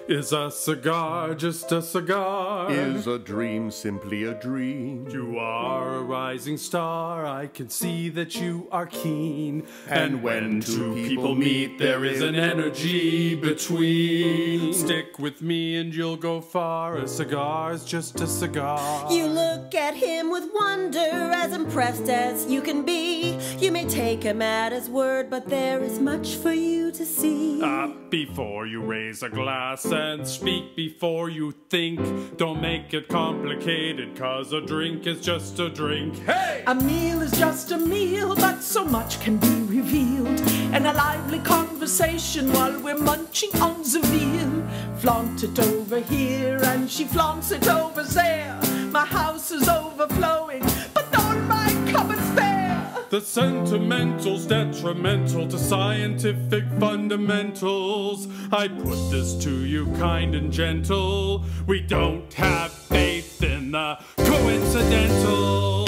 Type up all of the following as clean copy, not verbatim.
Is a cigar just a cigar? Is a dream simply a dream? You are a rising star, I can see that you are keen. And when two people meet, there is an energy between. Stick with me and you'll go far, a cigar's just a cigar. You look at him with wonder, as impressed as you can be. You may take him at his word, but there is much for you to see. Before you raise a glass and speak before you think, don't make it complicated, cause a drink is just a drink. Hey! A meal is just a meal, but so much can be revealed in a lively conversation while we're munching on the veal. Flaunt it over here and she flaunts it over there. My house is overflowing, but don't my cupboard's bare. The sentimental's detrimental to scientific fundamentals. I put this to you kind and gentle. We don't have faith in the coincidental.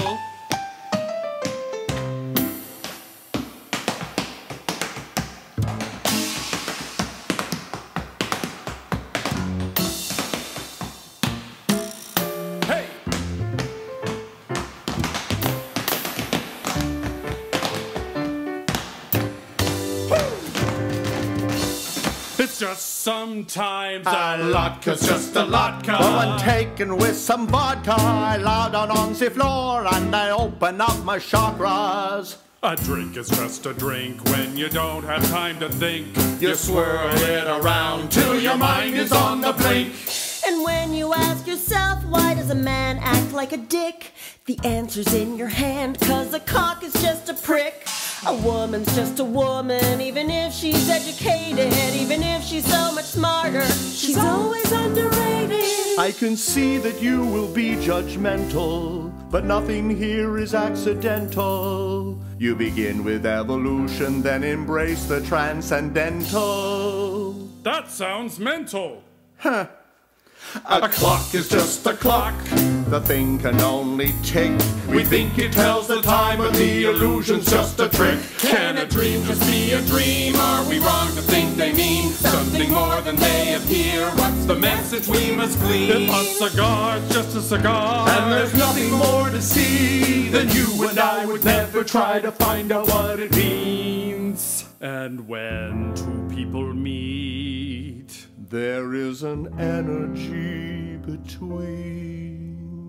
Just sometimes a latka's just a latka. When taken with some vodka, I lie down on the floor and I open up my chakras. A drink is just a drink when you don't have time to think. You swirl it around till your mind is on the blink. And when you ask yourself, why does a man act like a dick? The answer's in your hand, cause a cock is just a prick. A woman's just a woman, even if she's educated, even if she's so much smarter, she's always underrated. I can see that you will be judgmental, but nothing here is accidental. You begin with evolution, then embrace the transcendental. That sounds mental. Huh. A clock is just a clock. The thing can only tick. We think it tells the time, but the illusion's just a trick. Can a dream just be a dream? Are we wrong to think they mean something more than they appear? What's the message we must glean? If a cigar's just a cigar, and there's nothing more to see, then you and I would never try to find out what it means. And when two people meet, there is an energy between.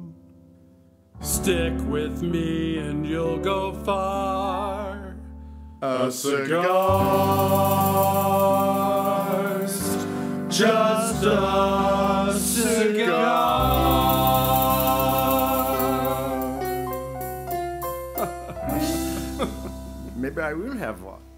Stick with me and you'll go far. A cigar's just a cigar. Maybe I will have one.